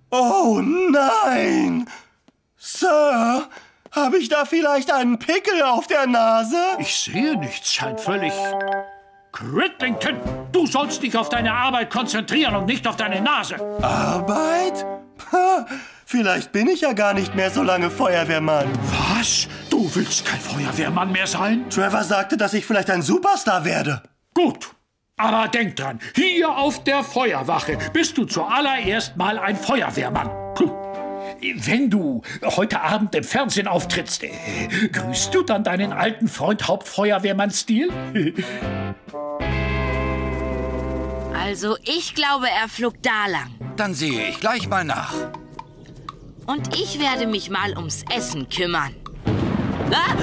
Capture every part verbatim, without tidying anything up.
Oh nein! Sir, habe ich da vielleicht einen Pickel auf der Nase? Ich sehe nichts, scheint völlig... Cridlington, du sollst dich auf deine Arbeit konzentrieren und nicht auf deine Nase. Arbeit? Ha, vielleicht bin ich ja gar nicht mehr so lange Feuerwehrmann. Was? Du willst kein Feuerwehrmann mehr sein? Trevor sagte, dass ich vielleicht ein Superstar werde. Gut, aber denk dran, hier auf der Feuerwache bist du zuallererst mal ein Feuerwehrmann. Puh. Wenn du heute Abend im Fernsehen auftrittst, äh, grüßt du dann deinen alten Freund Hauptfeuerwehrmann-Stil? Also, ich glaube, er flog da lang. Dann sehe ich gleich mal nach. Und ich werde mich mal ums Essen kümmern. Ah!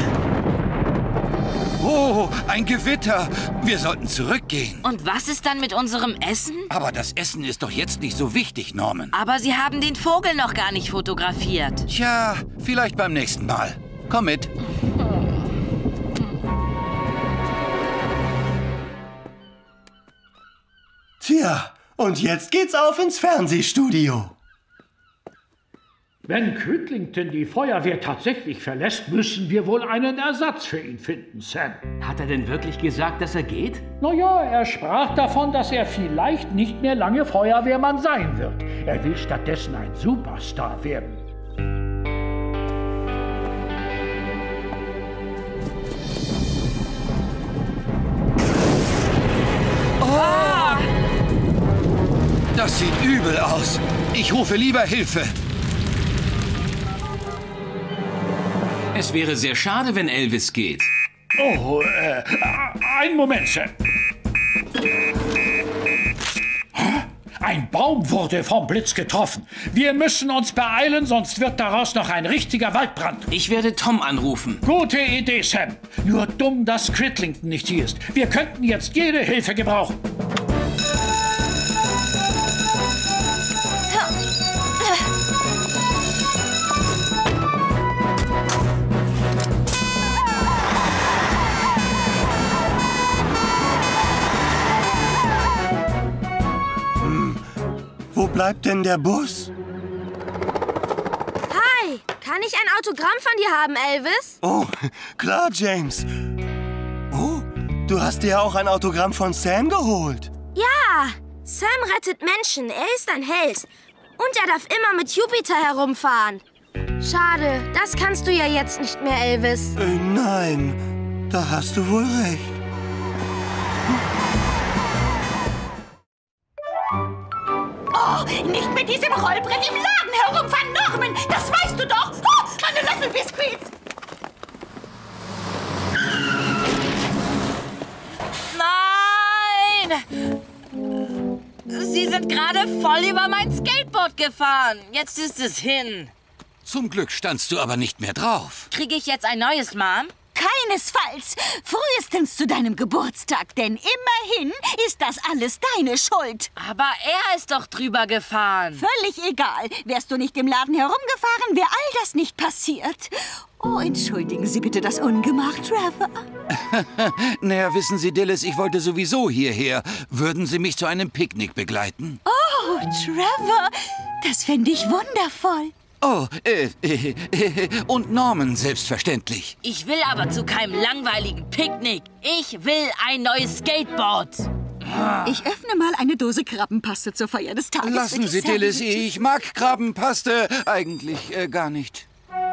Oh, ein Gewitter. Wir sollten zurückgehen. Und was ist dann mit unserem Essen? Aber das Essen ist doch jetzt nicht so wichtig, Norman. Aber Sie haben den Vogel noch gar nicht fotografiert. Tja, vielleicht beim nächsten Mal. Komm mit. Tja, und jetzt geht's auf ins Fernsehstudio. Wenn Cridlington die Feuerwehr tatsächlich verlässt, müssen wir wohl einen Ersatz für ihn finden, Sam. Hat er denn wirklich gesagt, dass er geht? Na ja, er sprach davon, dass er vielleicht nicht mehr lange Feuerwehrmann sein wird. Er will stattdessen ein Superstar werden. Oh! Das sieht übel aus. Ich rufe lieber Hilfe. Es wäre sehr schade, wenn Elvis geht. Oh, äh, einen Moment, Sam. Ein Baum wurde vom Blitz getroffen. Wir müssen uns beeilen, sonst wird daraus noch ein richtiger Waldbrand. Ich werde Tom anrufen. Gute Idee, Sam. Nur dumm, dass Cridlington nicht hier ist. Wir könnten jetzt jede Hilfe gebrauchen. Wo bleibt denn der Bus? Hi, kann ich ein Autogramm von dir haben, Elvis? Oh, klar, James. Oh, du hast dir auch ein Autogramm von Sam geholt. Ja, Sam rettet Menschen, er ist ein Held. Und er darf immer mit Jupiter herumfahren. Schade, das kannst du ja jetzt nicht mehr, Elvis. Äh, nein, da hast du wohl recht. Oh, nicht mit diesem Rollbrett im Laden herumfahren, Norman! Das weißt du doch! Oh, meine Löffelbiskuits! Nein! Sie sind gerade voll über mein Skateboard gefahren. Jetzt ist es hin. Zum Glück standst du aber nicht mehr drauf. Kriege ich jetzt ein neues, Mom? Keinesfalls. Frühestens zu deinem Geburtstag, denn immerhin ist das alles deine Schuld. Aber er ist doch drüber gefahren. Völlig egal. Wärst du nicht im Laden herumgefahren, wäre all das nicht passiert. Oh, entschuldigen Sie bitte das Ungemach, Trevor. Naja, wissen Sie, Dillis, ich wollte sowieso hierher. Würden Sie mich zu einem Picknick begleiten? Oh, Trevor, das fände ich wundervoll. Oh, äh, äh, äh, und Norman selbstverständlich. Ich will aber zu keinem langweiligen Picknick. Ich will ein neues Skateboard. Ich öffne mal eine Dose Krabbenpaste zur Feier des Tages. Lassen Sie, Dillis, ich mag Krabbenpaste eigentlich äh, gar nicht.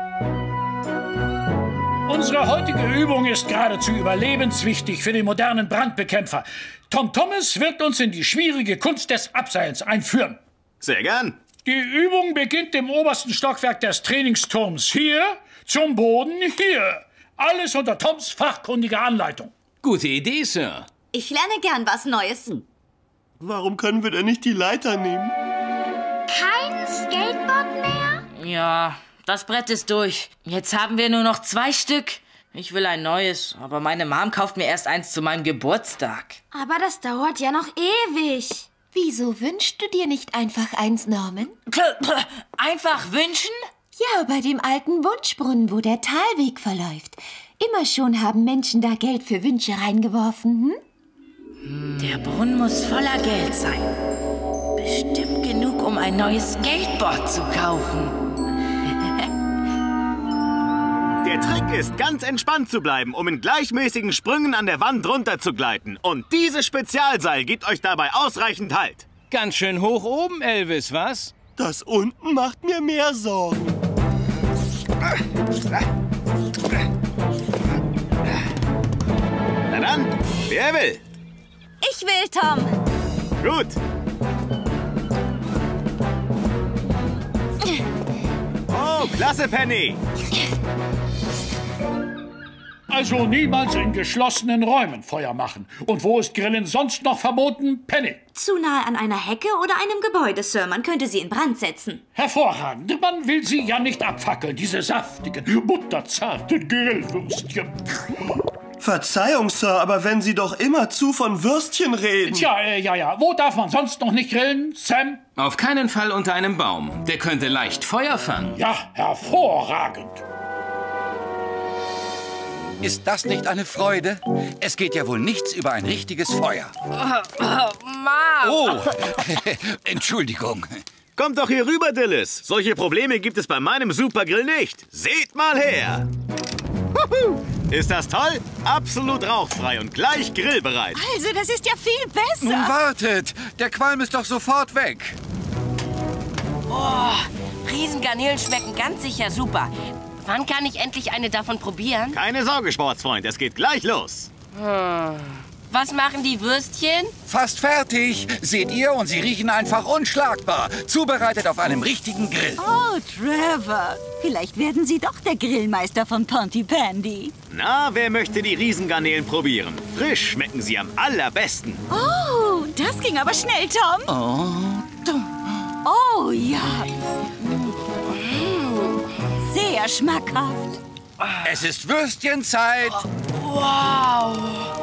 Unsere heutige Übung ist geradezu überlebenswichtig für den modernen Brandbekämpfer. Tom Thomas wird uns in die schwierige Kunst des Abseils einführen. Sehr gern. Die Übung beginnt im obersten Stockwerk des Trainingsturms hier, zum Boden hier. Alles unter Toms fachkundiger Anleitung. Gute Idee, Sir. Ich lerne gern was Neues. Warum können wir denn nicht die Leiter nehmen? Kein Skateboard mehr? Ja, das Brett ist durch. Jetzt haben wir nur noch zwei Stück. Ich will ein neues, aber meine Mom kauft mir erst eins zu meinem Geburtstag. Aber das dauert ja noch ewig. Wieso wünschst du dir nicht einfach eins, Norman? Einfach wünschen? Ja, bei dem alten Wunschbrunnen, wo der Talweg verläuft. Immer schon haben Menschen da Geld für Wünsche reingeworfen, hm? Der Brunnen muss voller Geld sein. Bestimmt genug, um ein neues Skateboard zu kaufen. Der Trick ist, ganz entspannt zu bleiben, um in gleichmäßigen Sprüngen an der Wand runter zu gleiten. Und dieses Spezialseil gibt euch dabei ausreichend Halt. Ganz schön hoch oben, Elvis, was? Das unten macht mir mehr Sorgen. Na dann, wer will? Ich will, Tom. Gut. Oh, klasse, Penny. Also niemals in geschlossenen Räumen Feuer machen. Und wo ist Grillen sonst noch verboten? Penny. Zu nahe an einer Hecke oder einem Gebäude, Sir. Man könnte sie in Brand setzen. Hervorragend. Man will sie ja nicht abfackeln, diese saftigen, butterzarten Grillwürstchen. Verzeihung, Sir, aber wenn Sie doch immerzu von Würstchen reden. Tja, äh, ja, ja. Wo darf man sonst noch nicht grillen, Sam? Auf keinen Fall unter einem Baum. Der könnte leicht Feuer fangen. Ja, hervorragend. Ist das nicht eine Freude? Es geht ja wohl nichts über ein richtiges Feuer. Oh, Mom! Oh, Entschuldigung. Kommt doch hier rüber, Dillis. Solche Probleme gibt es bei meinem Supergrill nicht. Seht mal her. Ist das toll? Absolut rauchfrei und gleich grillbereit. Also, das ist ja viel besser. Nun wartet, der Qualm ist doch sofort weg. Oh, Riesengarnelen schmecken ganz sicher super. Wann kann ich endlich eine davon probieren? Keine Sorge, Sportsfreund, es geht gleich los. Hm. Was machen die Würstchen? Fast fertig. Seht ihr, und sie riechen einfach unschlagbar. Zubereitet auf einem richtigen Grill. Oh, Trevor. Vielleicht werden Sie doch der Grillmeister von Pontypandy. Na, wer möchte die Riesengarnelen probieren? Frisch schmecken sie am allerbesten. Oh, das ging aber schnell, Tom. Oh, oh ja. Sehr schmackhaft. es ist Würstchenzeit. Wow!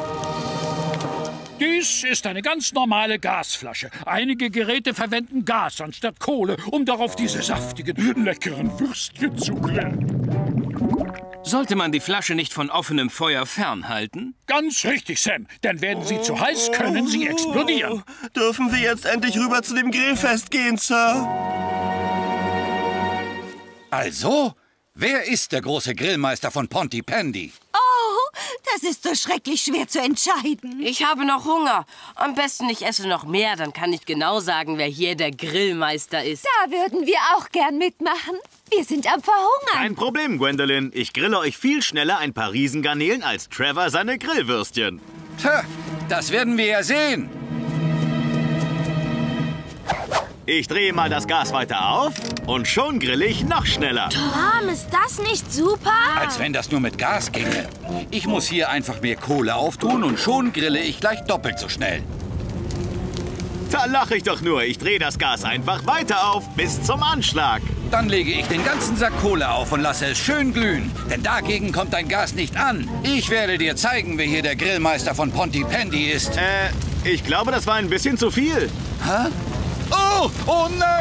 Dies ist eine ganz normale Gasflasche. Einige Geräte verwenden Gas anstatt Kohle, um darauf diese saftigen, leckeren Würstchen zu grillen. Sollte man die Flasche nicht von offenem Feuer fernhalten? Ganz richtig, Sam. Denn werden sie zu heiß, können sie explodieren. Dürfen wir jetzt endlich rüber zu dem Grillfest gehen, Sir? Also, wer ist der große Grillmeister von Pontypandy? Oh, das ist so schrecklich schwer zu entscheiden. Ich habe noch Hunger. Am besten ich esse noch mehr, dann kann ich genau sagen, wer hier der Grillmeister ist. Da würden wir auch gern mitmachen. Wir sind am Verhungern. Kein Problem, Gwendolyn. Ich grille euch viel schneller ein paar Riesengarnelen als Trevor seine Grillwürstchen. Tja, das werden wir ja sehen. Ich drehe mal das Gas weiter auf und schon grille ich noch schneller. Tom, ist das nicht super? Als wenn das nur mit Gas ginge. Ich muss hier einfach mehr Kohle auftun und schon grille ich gleich doppelt so schnell. Da lache ich doch nur. Ich drehe das Gas einfach weiter auf bis zum Anschlag. Dann lege ich den ganzen Sack Kohle auf und lasse es schön glühen. Denn dagegen kommt dein Gas nicht an. Ich werde dir zeigen, wer hier der Grillmeister von Pontypandy ist. Äh, ich glaube, das war ein bisschen zu viel. Hä? Oh, oh nein!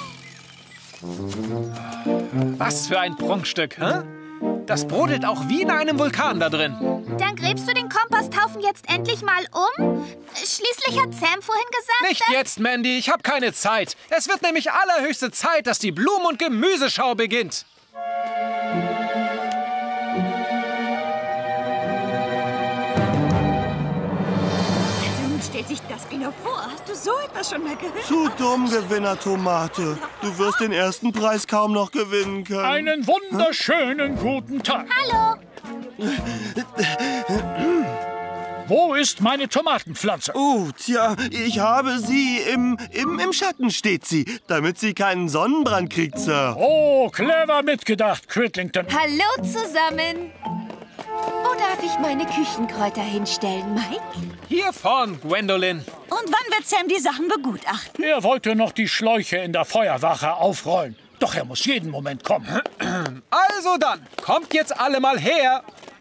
Was für ein Prunkstück, hä? Das brodelt auch wie in einem Vulkan da drin. Dann gräbst du den Komposthaufen jetzt endlich mal um? Schließlich hat Sam vorhin gesagt, Nicht dass... jetzt, Mandy, ich habe keine Zeit. Es wird nämlich allerhöchste Zeit, dass die Blumen- und Gemüseschau beginnt. Nun stellt sich das einer vor. Hast du so etwas schon mal gehört? Zu dumm, Gewinner-Tomate. Du wirst den ersten Preis kaum noch gewinnen können. Einen wunderschönen guten Tag. Hallo. Wo ist meine Tomatenpflanze? Oh, tja, ich habe sie im, im, im Schatten steht sie, damit sie keinen Sonnenbrand kriegt, Sir. Oh, clever mitgedacht, Cridlington. Hallo zusammen. Wo darf ich meine Küchenkräuter hinstellen, Mike? Hier vorn, Gwendolyn. Und wann wird Sam die Sachen begutachten? Er wollte noch die Schläuche in der Feuerwache aufrollen. Doch er muss jeden Moment kommen. Also dann, kommt jetzt alle mal her.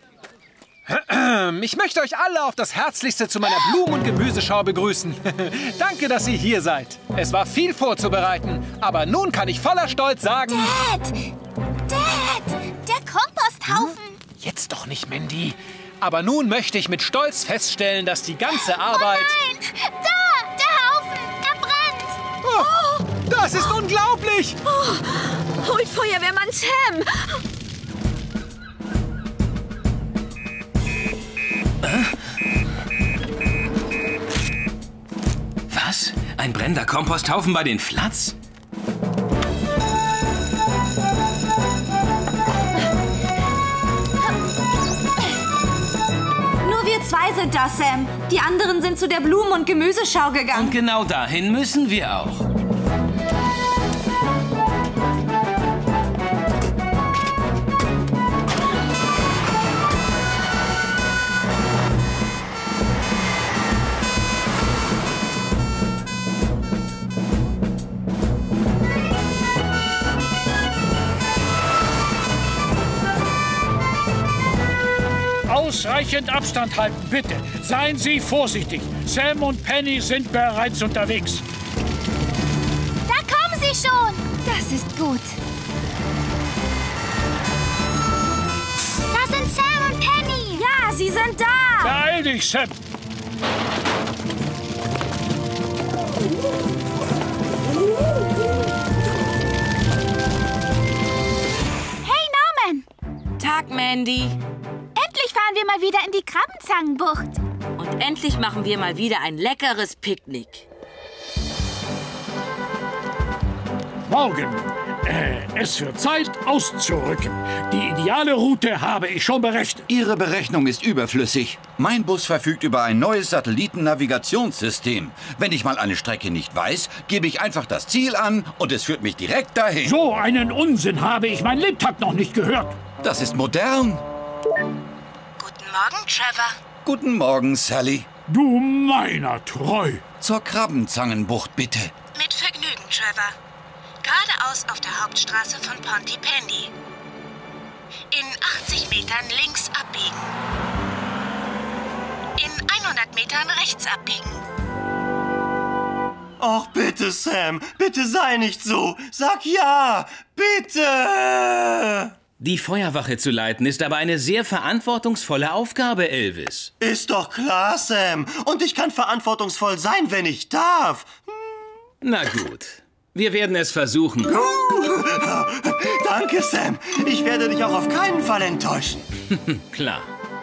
Ich möchte euch alle auf das Herzlichste zu meiner Blumen- und Gemüseschau begrüßen. Danke, dass ihr hier seid. Es war viel vorzubereiten, aber nun kann ich voller Stolz sagen... Dad! Dad! Der Komposthaufen! Jetzt doch nicht, Mandy. Aber nun möchte ich mit Stolz feststellen, dass die ganze Arbeit... Oh nein! Da! Der Haufen! Er brennt! Oh, Das ist unglaublich! Oh, holt Feuerwehrmann Sam! Was? Ein brennender Komposthaufen bei den Flats? Nur wir zwei sind da, Sam. Die anderen sind zu der Blumen- und Gemüseschau gegangen. Und genau dahin müssen wir auch. Ausreichend Abstand halten, bitte. Seien Sie vorsichtig. Sam und Penny sind bereits unterwegs. Da kommen sie schon. Das ist gut. Da sind Sam und Penny. Ja, sie sind da. Beeil dich, Sam. Hey, Norman. Tag, Mandy. Endlich fahren wir mal wieder in die Krabbenzangenbucht. Und endlich machen wir mal wieder ein leckeres Picknick. Morgen. Äh, es wird Zeit, auszurücken. Die ideale Route habe ich schon berechnet. Ihre Berechnung ist überflüssig. Mein Bus verfügt über ein neues Satellitennavigationssystem. Wenn ich mal eine Strecke nicht weiß, gebe ich einfach das Ziel an und es führt mich direkt dahin. So einen Unsinn habe ich mein Lebtag noch nicht gehört. Das ist modern. Guten Morgen, Trevor. Guten Morgen, Sally. Du meiner treu. Zur Krabbenzangenbucht, bitte. Mit Vergnügen, Trevor. Geradeaus auf der Hauptstraße von Pontypandy. In achtzig Metern links abbiegen. In hundert Metern rechts abbiegen. Och, bitte, Sam. Bitte sei nicht so. Sag ja. Bitte. Die Feuerwache zu leiten ist aber eine sehr verantwortungsvolle Aufgabe, Elvis. Ist doch klar, Sam. Und ich kann verantwortungsvoll sein, wenn ich darf. Na gut. Wir werden es versuchen. Danke, Sam. Ich werde dich auch auf keinen Fall enttäuschen. Klar.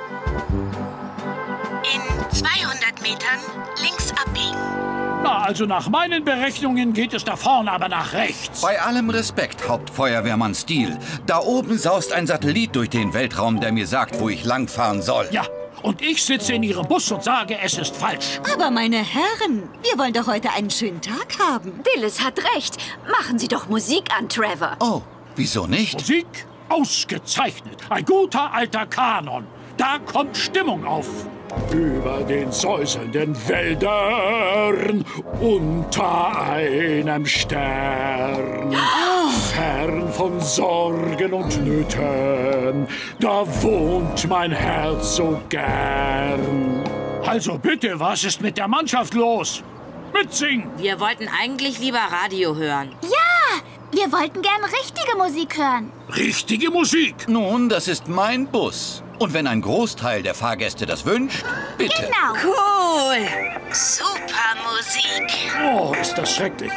In zweihundert Metern links abbiegen. Na, also nach meinen Berechnungen geht es da vorne aber nach rechts. Bei allem Respekt, Hauptfeuerwehrmann Steele. Da oben saust ein Satellit durch den Weltraum, der mir sagt, wo ich langfahren soll. Ja, und ich sitze in Ihrem Bus und sage, es ist falsch. Aber meine Herren, wir wollen doch heute einen schönen Tag haben. Dillis hat recht. Machen Sie doch Musik an, Trevor. Oh, wieso nicht? Musik? Ausgezeichnet. Ein guter alter Kanon. Da kommt Stimmung auf. Über den säuselnden Wäldern, unter einem Stern, fern von Sorgen und Nöten, da wohnt mein Herz so gern. Also bitte, was ist mit der Mannschaft los? Mitsingen! Wir wollten eigentlich lieber Radio hören. Ja, wir wollten gern richtige Musik hören. Richtige Musik? Nun, das ist mein Bus. Und wenn ein Großteil der Fahrgäste das wünscht, bitte. Genau. Cool! Super Musik. Oh, ist das schrecklich.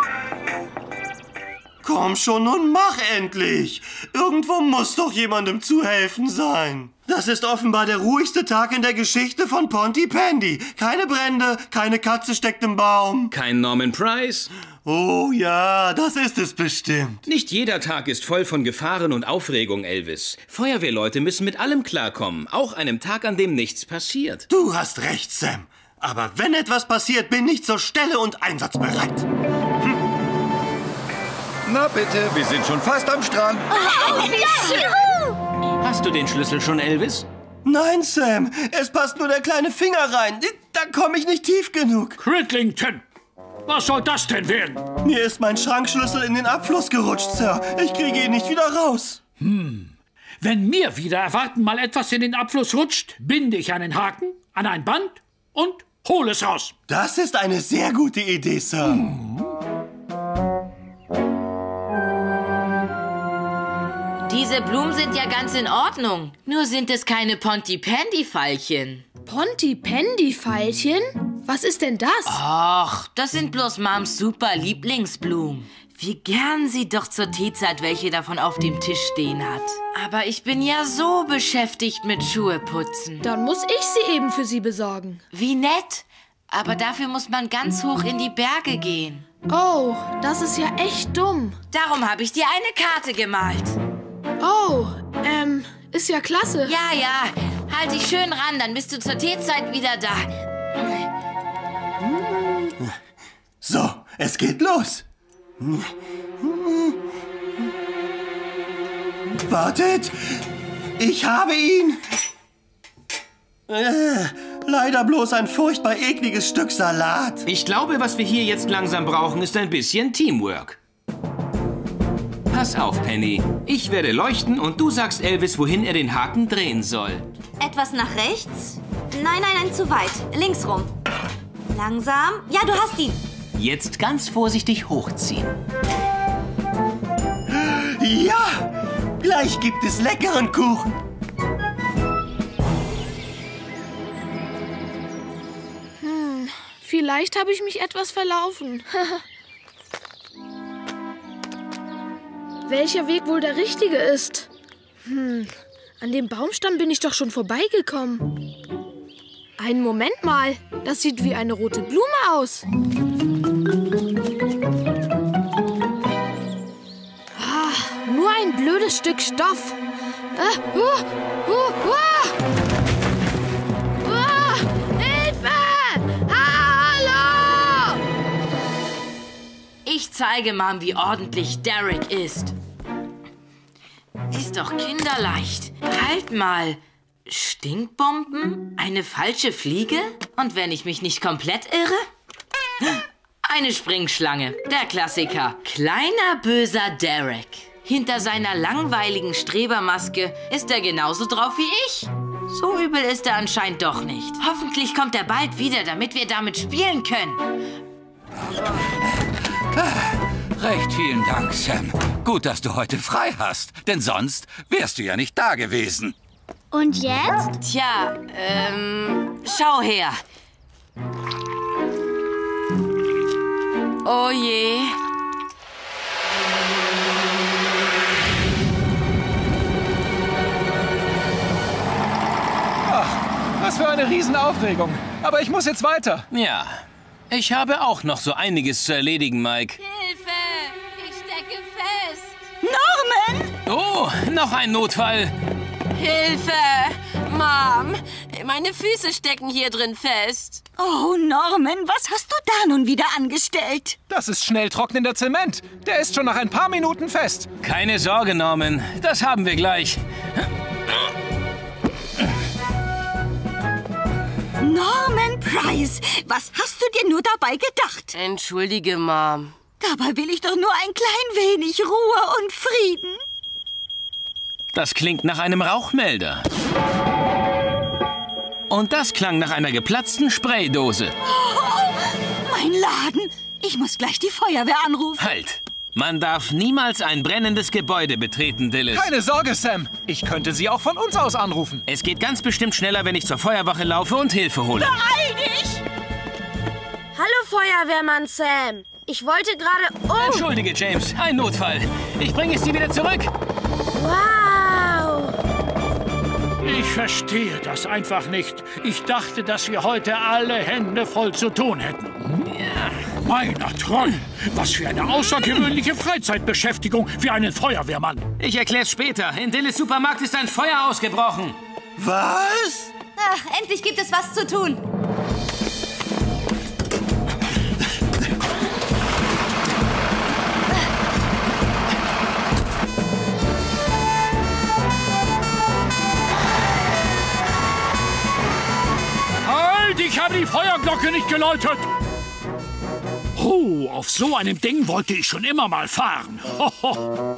Komm schon, nun mach endlich. Irgendwo muss doch jemandem zu helfen sein. Das ist offenbar der ruhigste Tag in der Geschichte von Pontypandy. Keine Brände, keine Katze steckt im Baum. Kein Norman Price? Oh ja, das ist es bestimmt. Nicht jeder Tag ist voll von Gefahren und Aufregung, Elvis. Feuerwehrleute müssen mit allem klarkommen, auch einem Tag, an dem nichts passiert. Du hast recht, Sam. Aber wenn etwas passiert, bin ich zur Stelle und einsatzbereit. Hm. Na bitte, wir sind schon fast am Strand. Oh, ja. Hast du den Schlüssel schon, Elvis? Nein, Sam. Es passt nur der kleine Finger rein. Da komme ich nicht tief genug. Cridlington! Was soll das denn werden? Mir ist mein Schrankschlüssel in den Abfluss gerutscht, Sir. Ich kriege ihn nicht wieder raus. Hm. Wenn mir wieder erwarten mal etwas in den Abfluss rutscht, binde ich einen Haken an ein Band und hole es raus. Das ist eine sehr gute Idee, Sir. Hm. Diese Blumen sind ja ganz in Ordnung. Nur sind es keine Pontypandy-Veilchen. Pontypandy-Veilchen? Was ist denn das? Ach, das sind bloß Moms super Lieblingsblumen. Wie gern sie doch zur Teezeit welche davon auf dem Tisch stehen hat. Aber ich bin ja so beschäftigt mit Schuhe putzen. Dann muss ich sie eben für sie besorgen. Wie nett. Aber dafür muss man ganz hoch in die Berge gehen. Oh, das ist ja echt dumm. Darum habe ich dir eine Karte gemalt. Oh, ähm, ist ja klasse. Ja, ja. Halt dich schön ran, dann bist du zur Teezeit wieder da. So, es geht los. Wartet! Ich habe ihn! Äh, leider bloß ein furchtbar ekliges Stück Salat. Ich glaube, was wir hier jetzt langsam brauchen, ist ein bisschen Teamwork. Pass auf, Penny. Ich werde leuchten und du sagst Elvis, wohin er den Haken drehen soll. Etwas nach rechts? Nein, nein, nein, zu weit. Links rum. Langsam. Ja, du hast ihn. Jetzt ganz vorsichtig hochziehen. Ja! Gleich gibt es leckeren Kuchen. Hm, vielleicht habe ich mich etwas verlaufen. Welcher Weg wohl der richtige ist? Hm, an dem Baumstamm bin ich doch schon vorbeigekommen. Einen Moment mal, das sieht wie eine rote Blume aus. Ah, nur ein blödes Stück Stoff. Ah, uh, uh, uh. Ah, Hilfe! Hallo! Ich zeige Mom, wie ordentlich Derek ist. Ist doch kinderleicht. Halt mal. Stinkbomben? Eine falsche Fliege? Und wenn ich mich nicht komplett irre? Eine Springschlange, der Klassiker. Kleiner böser Derek. Hinter seiner langweiligen Strebermaske ist er genauso drauf wie ich. So übel ist er anscheinend doch nicht. Hoffentlich kommt er bald wieder, damit wir damit spielen können. Recht vielen Dank, Sam. Gut, dass du heute frei hast, denn sonst wärst du ja nicht da gewesen. Und jetzt? Tja, ähm, schau her. Oh je. Ach, was für eine Riesenaufregung. Aber ich muss jetzt weiter. Ja, ich habe auch noch so einiges zu erledigen, Mike. Hilfe! Ich stecke fest! Norman! Oh, noch ein Notfall. Hilfe! Mom, meine Füße stecken hier drin fest. Oh, Norman, was hast du da nun wieder angestellt? Das ist schnell trocknender Zement. Der ist schon nach ein paar Minuten fest. Keine Sorge, Norman. Das haben wir gleich. Norman Price, was hast du dir nur dabei gedacht? Entschuldige, Mom. Dabei will ich doch nur ein klein wenig Ruhe und Frieden. Das klingt nach einem Rauchmelder. Und das klang nach einer geplatzten Spraydose. Oh, mein Laden. Ich muss gleich die Feuerwehr anrufen. Halt! Man darf niemals ein brennendes Gebäude betreten, Dillis. Keine Sorge, Sam. Ich könnte sie auch von uns aus anrufen. Es geht ganz bestimmt schneller, wenn ich zur Feuerwache laufe und Hilfe hole. Beeil dich! Hallo, Feuerwehrmann Sam. Ich wollte gerade... Oh! Entschuldige, James. Ein Notfall. Ich bringe es dir wieder zurück. Wow! Ich verstehe das einfach nicht. Ich dachte, dass wir heute alle Hände voll zu tun hätten. Ja. Meiner Troll! Was für eine außergewöhnliche Freizeitbeschäftigung für einen Feuerwehrmann. Ich erklär's später. In Dillis Supermarkt ist ein Feuer ausgebrochen. Was? Ach, endlich gibt es was zu tun. Halt! Ich habe die Feuerglocke nicht geläutet! Oh, auf so einem Ding wollte ich schon immer mal fahren. Ho, ho.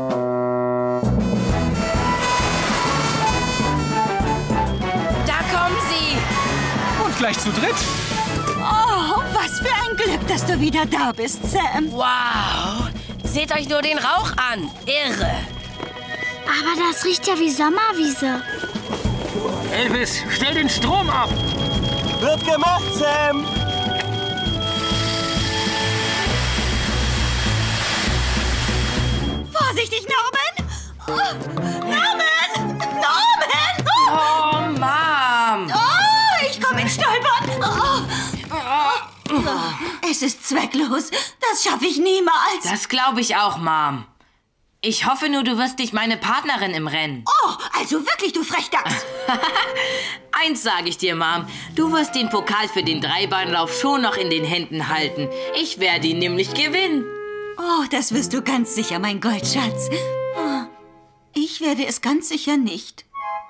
Da kommen sie! Und gleich zu dritt. Oh, was für ein Glück, dass du wieder da bist, Sam. Wow! Seht euch nur den Rauch an. Irre. Aber das riecht ja wie Sommerwiese. Elvis, stell den Strom ab! Wird gemacht, Sam! Vorsichtig, Norman! Oh, Norman! Norman! Oh, Oh, Mom! oh ich komme ins Stolpern! Oh. Oh, es ist zwecklos. Das schaffe ich niemals. Das glaube ich auch, Mom. Ich hoffe nur, du wirst dich meine Partnerin im Rennen. Oh, also wirklich, du Frechdachs. Eins sage ich dir, Mom. Du wirst den Pokal für den Dreibeinlauf schon noch in den Händen halten. Ich werde ihn nämlich gewinnen. Oh, das wirst du ganz sicher, mein Goldschatz. Oh, ich werde es ganz sicher nicht.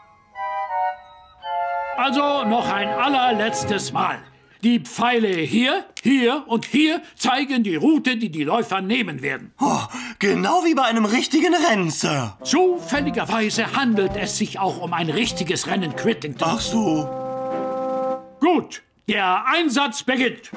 Also noch ein allerletztes Mal. Die Pfeile hier, hier und hier zeigen die Route, die die Läufer nehmen werden. Oh, genau wie bei einem richtigen Rennen, Sir. Zufälligerweise handelt es sich auch um ein richtiges Rennen Crittington. Ach so. Gut, der Einsatz beginnt.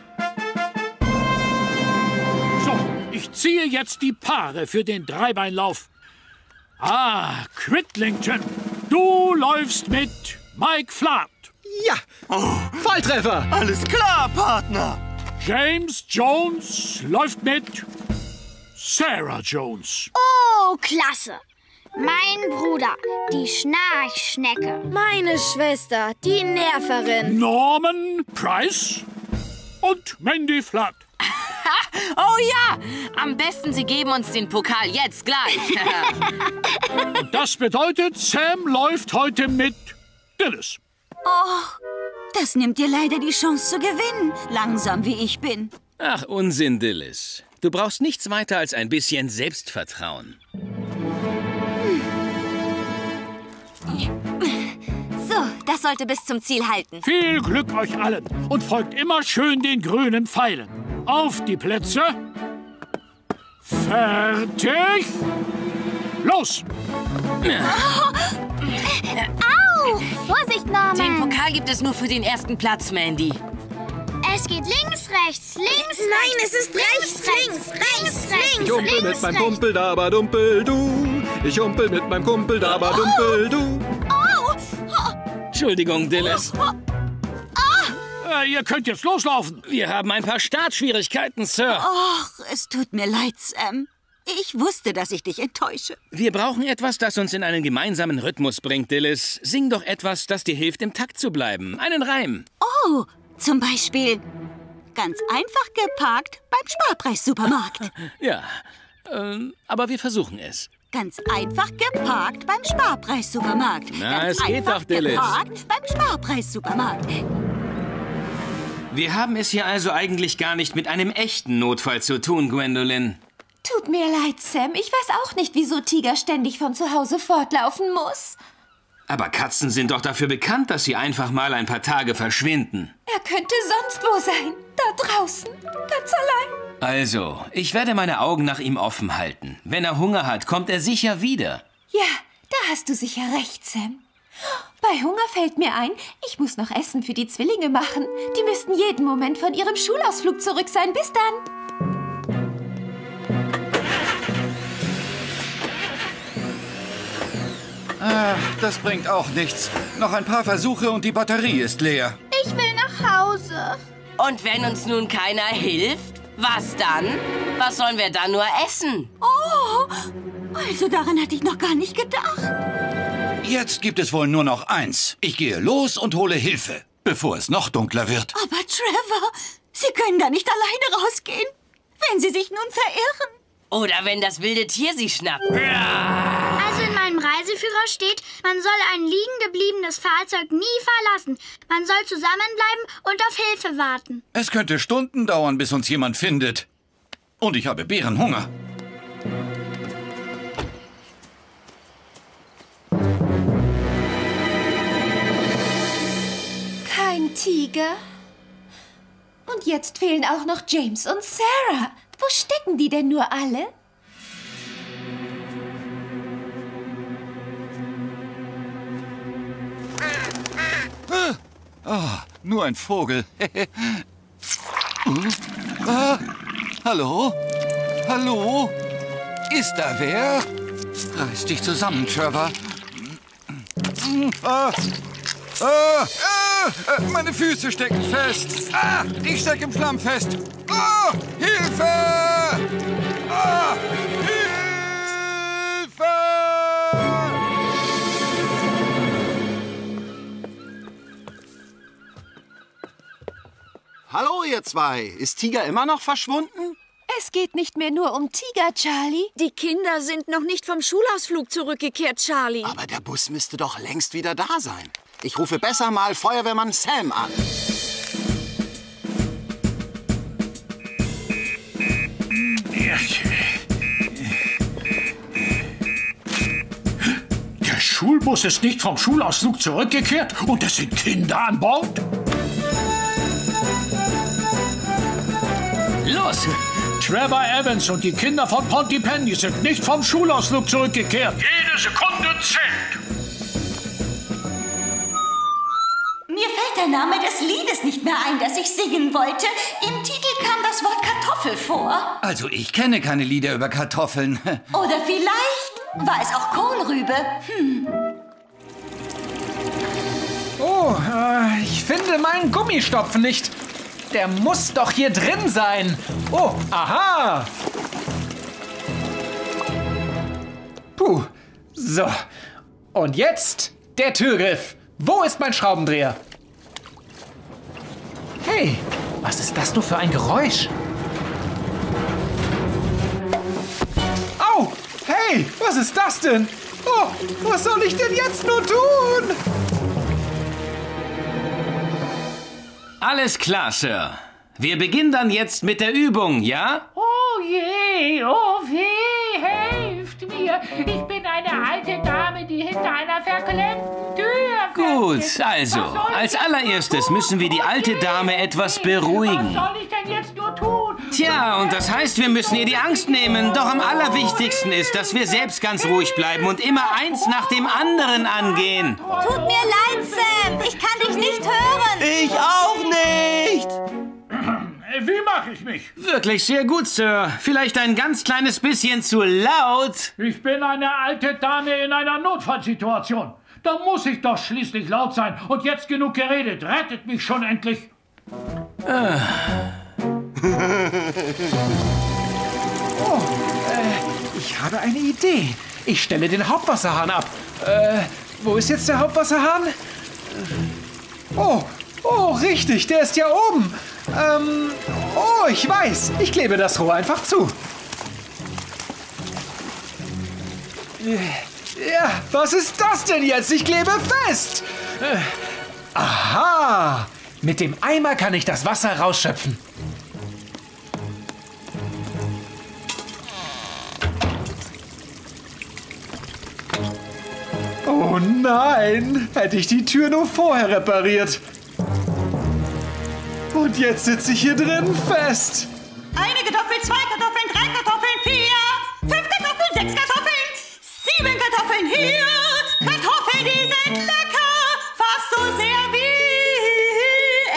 So, ich ziehe jetzt die Paare für den Dreibeinlauf. Ah, Critlington, du läufst mit Mike Flatt. Ja, oh, Volltreffer. Alles klar, Partner. James Jones läuft mit Sarah Jones. Oh, klasse. Mein Bruder, die Schnarchschnecke. Meine Schwester, die Nerverin. Norman Price und Mandy Flatt. Oh ja, am besten Sie geben uns den Pokal jetzt gleich. Und das bedeutet, Sam läuft heute mit Dillis. Oh, das nimmt dir leider die Chance zu gewinnen, langsam wie ich bin. Ach, Unsinn, Dillis. Du brauchst nichts weiter als ein bisschen Selbstvertrauen. So, das sollte bis zum Ziel halten. Viel Glück euch allen und folgt immer schön den grünen Pfeilen. Auf die Plätze. Fertig. Los! Au! Vorsicht, Norman! Den Pokal gibt es nur für den ersten Platz, Mandy. Es geht links, rechts, links, Nein, rechts. es ist rechts, links, rechts, links. Ich humpel mit meinem Kumpel, dabba dumpel du. Ich humpel mit meinem Kumpel, dabba dumpel du. Entschuldigung, Dillis. Äh, ihr könnt jetzt loslaufen. Wir haben ein paar Startschwierigkeiten, Sir. Och, es tut mir leid, Sam. Ich wusste, dass ich dich enttäusche. Wir brauchen etwas, das uns in einen gemeinsamen Rhythmus bringt, Dillis. Sing doch etwas, das dir hilft, im Takt zu bleiben. Einen Reim. Oh, zum Beispiel ganz einfach geparkt beim Sparpreissupermarkt. Ja, ähm, aber wir versuchen es. Ganz einfach geparkt beim Sparpreissupermarkt. Na, ganz es geht einfach doch, Dillis. geparkt beim Sparpreissupermarkt. Wir haben es hier also eigentlich gar nicht mit einem echten Notfall zu tun, Gwendolyn. Tut mir leid, Sam. Ich weiß auch nicht, wieso Tiger ständig von zu Hause fortlaufen muss. Aber Katzen sind doch dafür bekannt, dass sie einfach mal ein paar Tage verschwinden. Er könnte sonst wo sein. Da draußen. Ganz allein. Also, ich werde meine Augen nach ihm offen halten. Wenn er Hunger hat, kommt er sicher wieder. Ja, da hast du sicher recht, Sam. Bei Hunger fällt mir ein, ich muss noch Essen für die Zwillinge machen. Die müssten jeden Moment von ihrem Schulausflug zurück sein. Bis dann. Ah, das bringt auch nichts. Noch ein paar Versuche und die Batterie ist leer. Ich will nach Hause. Und wenn uns nun keiner hilft, was dann? Was sollen wir dann nur essen? Oh, also daran hatte ich noch gar nicht gedacht. Jetzt gibt es wohl nur noch eins. Ich gehe los und hole Hilfe, bevor es noch dunkler wird. Aber Trevor, Sie können da nicht alleine rausgehen, wenn Sie sich nun verirren. Oder wenn das wilde Tier sie schnappt. Also in meinem Reiseführer steht, man soll ein liegen gebliebenes Fahrzeug nie verlassen. Man soll zusammenbleiben und auf Hilfe warten. Es könnte Stunden dauern, bis uns jemand findet. Und ich habe Bärenhunger. Kein Tiger. Und jetzt fehlen auch noch James und Sarah. Wo stecken die denn nur alle? Oh, nur ein Vogel. ah, hallo? Hallo? Ist da wer? Reiß dich zusammen, Trevor. Ah. Ah, ah, meine Füße stecken fest. Ah, ich stecke im Schlamm fest. Ah, Hilfe! Ah, Hilfe! Hallo, ihr zwei. Ist Tiger immer noch verschwunden? Es geht nicht mehr nur um Tiger, Charlie. Die Kinder sind noch nicht vom Schulausflug zurückgekehrt, Charlie. Aber der Bus müsste doch längst wieder da sein. Ich rufe besser mal Feuerwehrmann Sam an. Der Schulbus ist nicht vom Schulausflug zurückgekehrt und es sind Kinder an Bord? Los! Trevor Evans und die Kinder von Pontypandy sind nicht vom Schulausflug zurückgekehrt. Jede Sekunde zählt. Mir fällt der Name des Liedes nicht mehr ein, das ich singen wollte. Im Titel kam das Wort Kartoffel vor. Also ich kenne keine Lieder über Kartoffeln. Oder vielleicht war es auch Kohlrübe. Hm. Oh, äh, ich finde meinen Gummistopfen nicht. Der muss doch hier drin sein. Oh, aha. Puh. So. Und jetzt der Türgriff. Wo ist mein Schraubendreher? Hey, was ist das nur für ein Geräusch? Au! Hey, was ist das denn? Oh, was soll ich denn jetzt nur tun? Alles klar, Sir. Wir beginnen dann jetzt mit der Übung, ja? Oh je, oh weh, helft mir. Ich bin eine alte Dame, die hinter einer verklemmten Tür... Gut, also, als allererstes müssen wir die alte Dame etwas beruhigen. Was soll ich denn jetzt nur tun? Tja, und das heißt, wir müssen ihr die Angst nehmen. Doch am allerwichtigsten ist, dass wir selbst ganz ruhig bleiben und immer eins nach dem anderen angehen. Tut mir leid, Sam. Ich kann dich nicht hören. Ich auch nicht. Wie mache ich mich? Wirklich sehr gut, Sir. Vielleicht ein ganz kleines bisschen zu laut. Ich bin eine alte Dame in einer Notfallsituation. Da muss ich doch schließlich laut sein. Und jetzt genug geredet. Rettet mich schon endlich. Ah. Oh, äh, ich habe eine Idee. Ich stelle den Hauptwasserhahn ab. Äh, wo ist jetzt der Hauptwasserhahn? Oh, oh, richtig, der ist ja oben. Ähm, oh, ich weiß. Ich klebe das Rohr einfach zu. Ja, was ist das denn jetzt? Ich klebe fest. Äh, aha. Mit dem Eimer kann ich das Wasser rausschöpfen. Oh nein, hätte ich die Tür nur vorher repariert. Und jetzt sitze ich hier drin fest. Eine Kartoffel, zwei Kartoffeln, drei Kartoffeln, vier, fünf Kartoffeln, sechs Kartoffeln, sieben Kartoffeln hier. Kartoffeln, die sind lecker, fast so sehr wie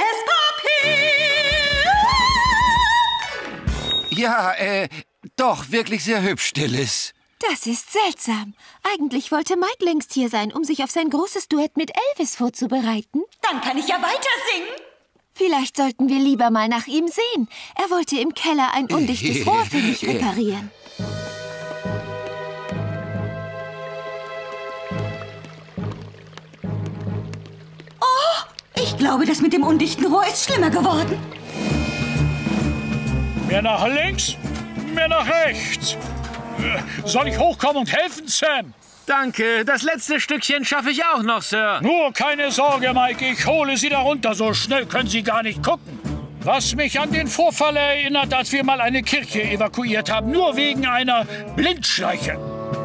Esspapier. Ja, äh, doch, wirklich sehr hübsch, Stilles. Das ist seltsam. Eigentlich wollte Mike längst hier sein, um sich auf sein großes Duett mit Elvis vorzubereiten. Dann kann ich ja weiter singen. Vielleicht sollten wir lieber mal nach ihm sehen. Er wollte im Keller ein undichtes Rohr für mich reparieren. Oh, ich glaube, das mit dem undichten Rohr ist schlimmer geworden. Mehr nach links, mehr nach rechts. Soll ich hochkommen und helfen, Sam? Danke, das letzte Stückchen schaffe ich auch noch, Sir. Nur keine Sorge, Mike, ich hole Sie da runter. So schnell können Sie gar nicht gucken. Was mich an den Vorfall erinnert, als wir mal eine Kirche evakuiert haben, nur wegen einer Blindschleiche.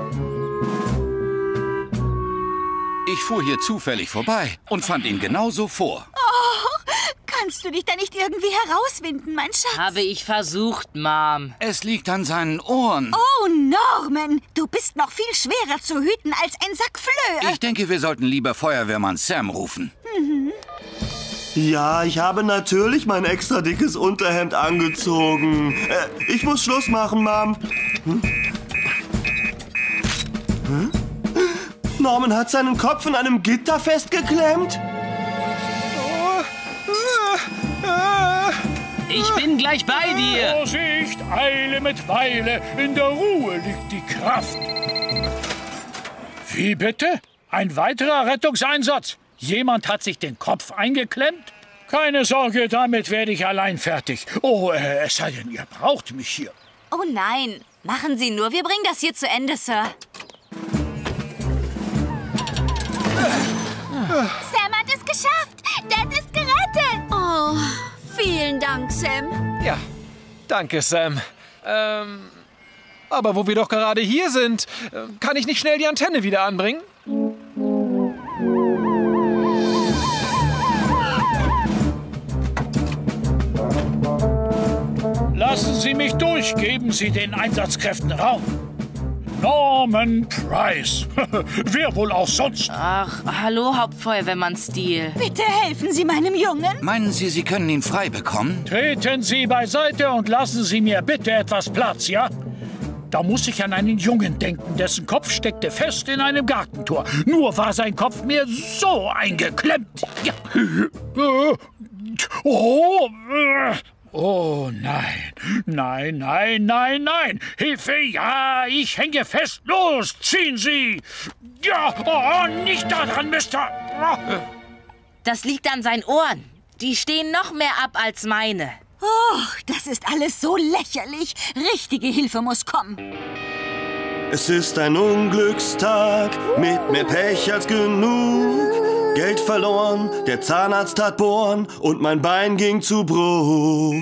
Ich fuhr hier zufällig vorbei und fand ihn genauso vor. Oh, kannst du dich da nicht irgendwie herauswinden, mein Schatz? Habe ich versucht, Mom. Es liegt an seinen Ohren. Oh, Norman, du bist noch viel schwerer zu hüten als ein Sack Flöhe. Ich denke, wir sollten lieber Feuerwehrmann Sam rufen. Mhm. Ja, ich habe natürlich mein extra dickes Unterhemd angezogen. Äh, ich muss Schluss machen, Mom. Hm? Hm? Norman hat seinen Kopf in einem Gitter festgeklemmt. Ich bin gleich bei dir. Vorsicht, Eile mit Weile, in der Ruhe liegt die Kraft. Wie bitte? Ein weiterer Rettungseinsatz? Jemand hat sich den Kopf eingeklemmt? Keine Sorge, damit werde ich allein fertig. Oh, äh, es sei denn, ihr braucht mich hier. Oh nein, machen Sie nur. Wir bringen das hier zu Ende, Sir. Sam hat es geschafft. Dad ist gerettet. Oh, vielen Dank, Sam. Ja, danke, Sam. Ähm, aber wo wir doch gerade hier sind, kann ich nicht schnell die Antenne wieder anbringen? Lassen Sie mich durch, geben Sie den Einsatzkräften Raum. Norman Price. Wer wohl auch sonst? Ach, hallo, Hauptfeuerwehrmann Steele. Bitte helfen Sie meinem Jungen. Meinen Sie, Sie können ihn frei bekommen? Treten Sie beiseite und lassen Sie mir bitte etwas Platz, ja? Da muss ich an einen Jungen denken, dessen Kopf steckte fest in einem Gartentor. Nur war sein Kopf mir so eingeklemmt. Ja. Oh, oh nein, nein, nein, nein, nein. Hilfe, ja, ich hänge fest. Los, ziehen Sie. Ja, oh, nicht daran, Mister. Das liegt an seinen Ohren. Die stehen noch mehr ab als meine. Oh, das ist alles so lächerlich. Richtige Hilfe muss kommen. Es ist ein Unglückstag, mit mehr Pech als genug. Geld verloren, der Zahnarzt hat Bohren und mein Bein ging zu Bruch.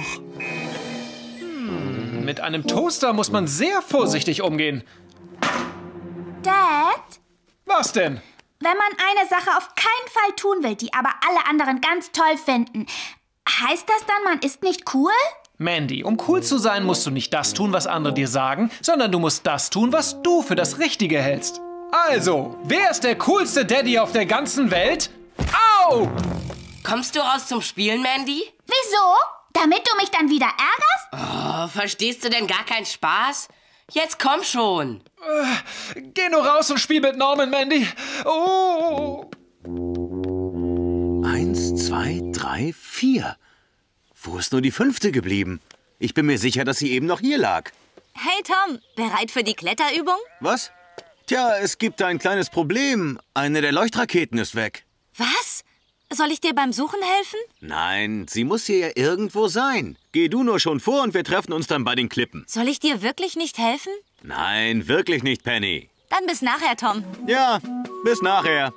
Hm, mit einem Toaster muss man sehr vorsichtig umgehen. Dad? Was denn? Wenn man eine Sache auf keinen Fall tun will, die aber alle anderen ganz toll finden, heißt das dann, man ist nicht cool? Mandy, um cool zu sein, musst du nicht das tun, was andere dir sagen, sondern du musst das tun, was du für das Richtige hältst. Also, wer ist der coolste Daddy auf der ganzen Welt? Au! Kommst du raus zum Spielen, Mandy? Wieso? Damit du mich dann wieder ärgerst? Oh, verstehst du denn gar keinen Spaß? Jetzt komm schon. Äh, geh nur raus und spiel mit Norman, Mandy. Oh! Eins, zwei, drei, vier. Wo ist nur die fünfte geblieben? Ich bin mir sicher, dass sie eben noch hier lag. Hey Tom, bereit für die Kletterübung? Was? Tja, es gibt ein kleines Problem. Eine der Leuchtraketen ist weg. Was? Soll ich dir beim Suchen helfen? Nein, sie muss hier ja irgendwo sein. Geh du nur schon vor und wir treffen uns dann bei den Klippen. Soll ich dir wirklich nicht helfen? Nein, wirklich nicht, Penny. Dann bis nachher, Tom. Ja, bis nachher.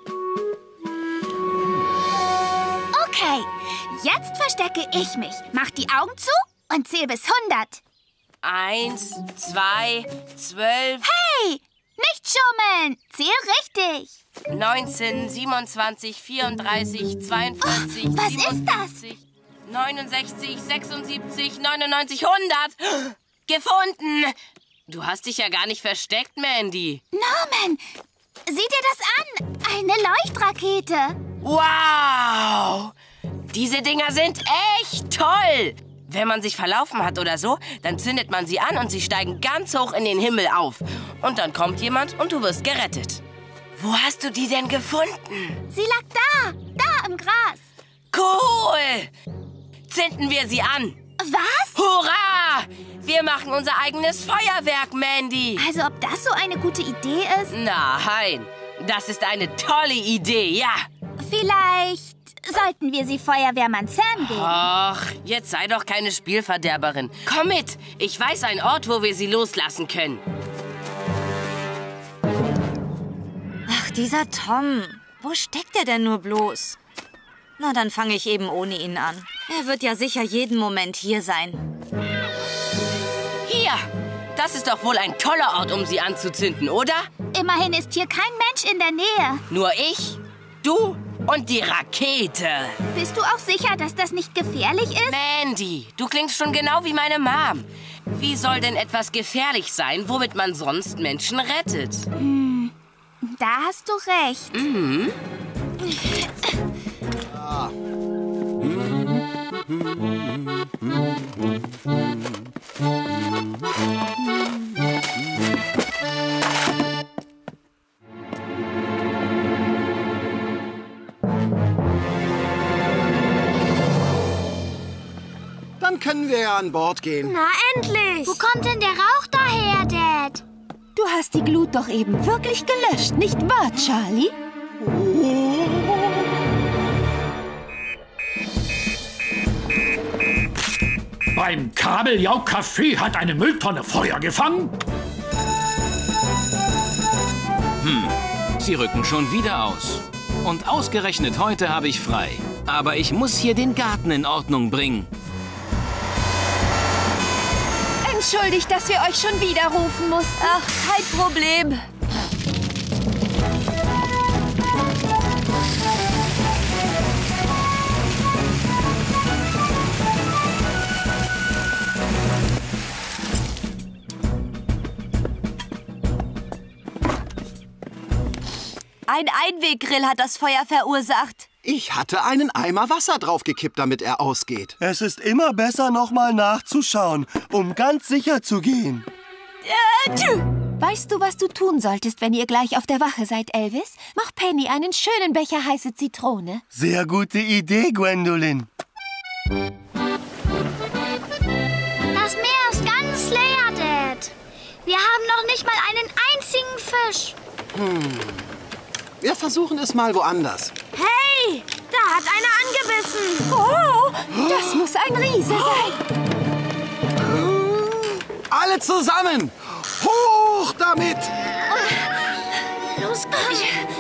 Okay, jetzt verstecke ich mich. Mach die Augen zu und zähl bis hundert. Eins, zwei, zwölf. Hey, nicht schummeln. Zähl richtig. neunzehn, siebenundzwanzig, vierunddreißig, zweiundvierzig, oh, was siebenundfünfzig, ist das? neunundsechzig, sechsundsiebzig, neunundneunzig, hundert. Gefunden. Du hast dich ja gar nicht versteckt, Mandy. Norman, sieh dir das an. Eine Leuchtrakete. Wow! Diese Dinger sind echt toll. Wenn man sich verlaufen hat oder so, dann zündet man sie an und sie steigen ganz hoch in den Himmel auf. Und dann kommt jemand und du wirst gerettet. Wo hast du die denn gefunden? Sie lag da, da im Gras. Cool! Zünden wir sie an. Was? Hurra! Wir machen unser eigenes Feuerwerk, Mandy. Also ob das so eine gute Idee ist? Nein, das ist eine tolle Idee, ja. Vielleicht sollten wir sie Feuerwehrmann Sam geben. Ach, jetzt sei doch keine Spielverderberin. Komm mit, ich weiß einen Ort, wo wir sie loslassen können. Ach, dieser Tom. Wo steckt er denn nur bloß? Na, dann fange ich eben ohne ihn an. Er wird ja sicher jeden Moment hier sein. Hier, das ist doch wohl ein toller Ort, um sie anzuzünden, oder? Immerhin ist hier kein Mensch in der Nähe. Nur ich, du und die Rakete. Bist du auch sicher, dass das nicht gefährlich ist? Mandy, du klingst schon genau wie meine Mom. Wie soll denn etwas gefährlich sein, womit man sonst Menschen rettet? Hm, da hast du recht. Mhm. Ah. können wir ja an Bord gehen. Na, endlich! Wo kommt denn der Rauch daher, Dad? Du hast die Glut doch eben wirklich gelöscht, nicht wahr, Charlie? Beim Kabeljau-Café hat eine Mülltonne Feuer gefangen? Hm, sie rücken schon wieder aus. Und ausgerechnet heute habe ich frei. Aber ich muss hier den Garten in Ordnung bringen. Entschuldigt, dass wir euch schon wieder rufen mussten. Ach, kein Problem. Ein Einweggrill hat das Feuer verursacht. Ich hatte einen Eimer Wasser draufgekippt, damit er ausgeht. Es ist immer besser, nochmal nachzuschauen, um ganz sicher zu gehen. Weißt du, was du tun solltest, wenn ihr gleich auf der Wache seid, Elvis? Mach Penny einen schönen Becher heiße Zitrone. Sehr gute Idee, Gwendolyn. Das Meer ist ganz leer, Dad. Wir haben noch nicht mal einen einzigen Fisch. Hm. Wir versuchen es mal woanders. Hey, da hat einer angebissen. Oh, das muss ein Riese sein. Alle zusammen! Hoch damit! Los, komm!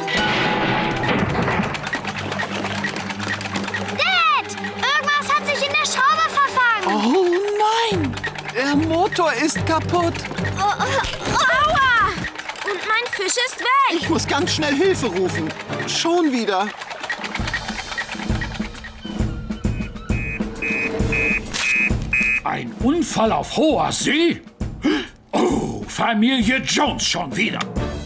Dad! Irgendwas hat sich in der Schraube verfangen. Oh nein! Der Motor ist kaputt. Oh, oh, oh, aua! Und mein Fisch ist weg. Ich muss ganz schnell Hilfe rufen. Schon wieder. Ein Unfall auf hoher See? Oh, Familie Jones schon wieder.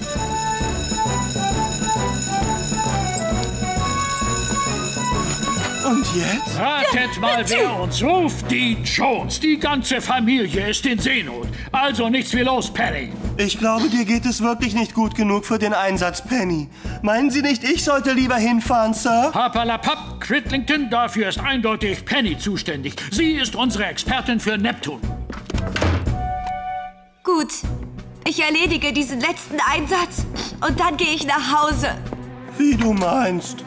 Und jetzt? Ratet mal, wer uns ruft. Die Jones. Die ganze Familie ist in Seenot. Also nichts wie los, Penny. Ich glaube, dir geht es wirklich nicht gut genug für den Einsatz, Penny. Meinen Sie nicht, ich sollte lieber hinfahren, Sir? Papalapap, Cridlington, dafür ist eindeutig Penny zuständig. Sie ist unsere Expertin für Neptun. Gut, ich erledige diesen letzten Einsatz und dann gehe ich nach Hause. Wie du meinst.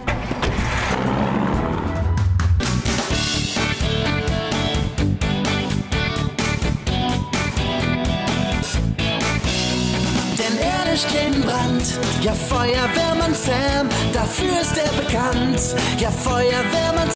Den Brand. Ja, Feuerwehrmann Sam, dafür ist er bekannt. Ja, Feuerwehrmann